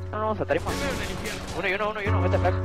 No, saltaremos. Uno y uno, vete acá.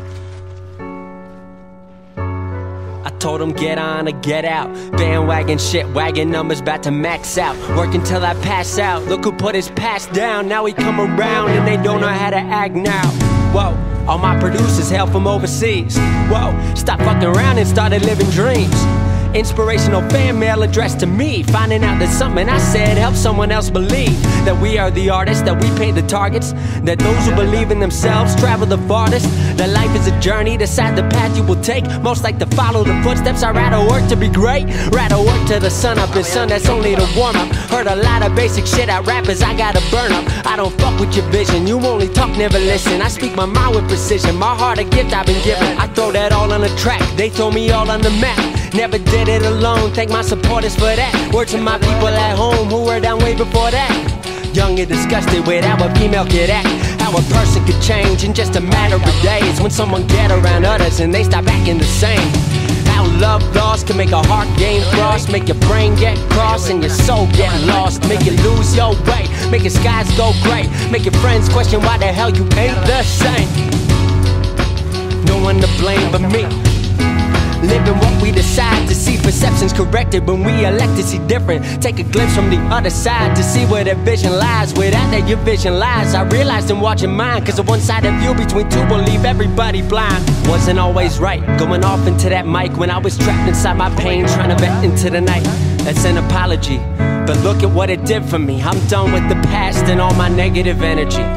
I told him get on or get out. Bandwagon shit, wagon numbers about to max out. Work until I pass out. Look who put his past down. Now he come around and they don't know how to act now. Whoa, all my producers hail from overseas. Whoa, stop fucking around and started living dreams. Inspirational fan mail addressed to me. Finding out that something I said helped someone else believe that we are the artists, that we paint the targets, that those who believe in themselves travel the farthest, that life is a journey, decide the path you will take. Most like to follow the footsteps. I'd rather work to be great, rather work till the sun up. And son, that's only the warm up. Heard a lot of basic shit out rappers, I gotta burn up. I don't fuck with your vision, you only talk, never listen. I speak my mind with precision, my heart a gift I've been given. I throw that all on the track, they throw me all on the map. Never did it alone, thank my supporters for that. Word to my people at home who were down way before that. Young and disgusted with how a female could act, how a person could change in just a matter of days. When someone get around others and they stop acting the same. How love lost can make a heart gain frost, make your brain get crossed and your soul get lost, make you lose your way, make your skies go gray, make your friends question why the hell you ain't the same. No one to blame but me. Living what we decide to see, perceptions corrected when we elect to see different. Take a glimpse from the other side to see where their vision lies. Without that your vision lies, I realized in watching mine, cause a one-sided view between two will leave everybody blind. Wasn't always right, going off into that mic when I was trapped inside my pain, trying to vent into the night. That's an apology, but look at what it did for me. I'm done with the past and all my negative energy.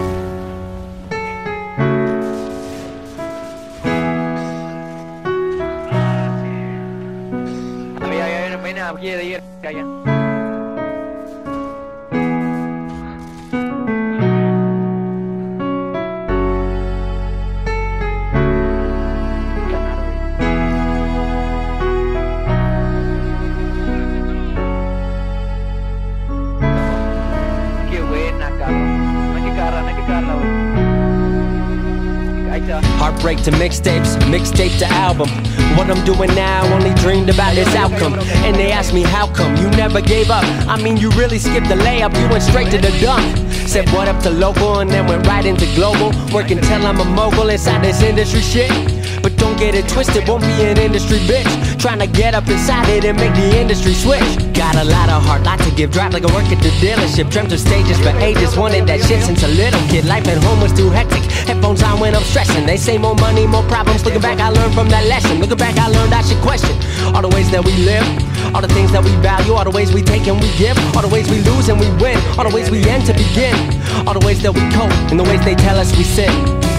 Aquí, allá. Qué buena, Carlos. No hay que cagarla, güey. Heartbreak to mixtapes, mixtape to album. What I'm doing now, only dreamed about this outcome. And they asked me how come you never gave up. I mean you really skipped the layup, you went straight to the dunk. Said what up to local and then went right into global. Working till I'm a mogul inside this industry shit. But don't get it twisted, won't be an industry bitch. Trying to get up inside it and make the industry switch. Got a lot of heart, lot to give, drive like I work at the dealership. Dreamt of stages for ages, wanted that shit since a little kid. Life at home was too hectic, headphones on when I'm stressing. They say more money, more problems. Looking back, I learned from that lesson. Looking back, I learned I should question all the ways that we live, all the things that we value, all the ways we take and we give, all the ways we lose and we win, all the ways we end to begin, all the ways that we cope and the ways they tell us we sin.